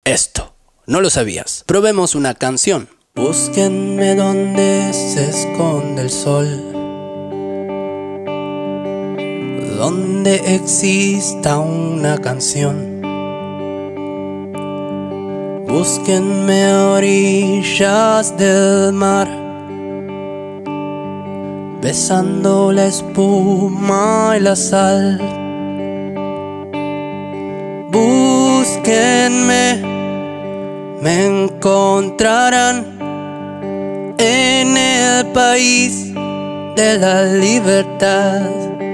esto. ¿No lo sabías? Probemos una canción. Búsquenme donde se esconde el sol, donde exista una canción. Búsquenme a orillas del mar, besando la espuma y la sal. Búsquenme, me encontrarán en el país de la libertad.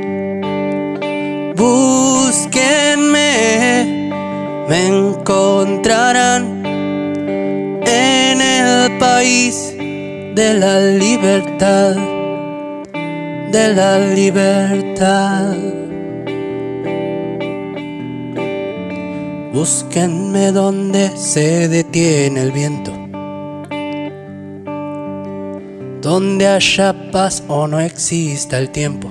Búsquenme, me encontrarán en el país de la libertad, de la libertad. Búsquenme donde se detiene el viento, donde haya paz o no exista el tiempo,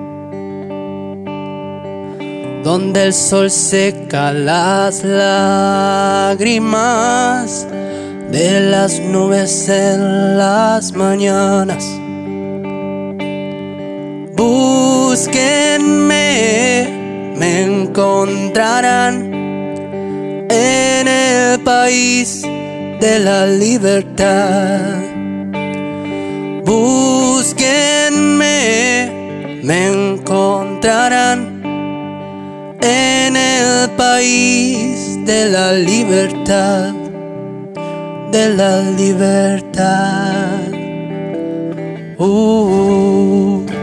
donde el sol seca las lágrimas de las nubes en las mañanas. Búsquenme, me encontrarán en el país de la libertad. Búsquenme, me encontrarán en el país de la libertad, de la libertad.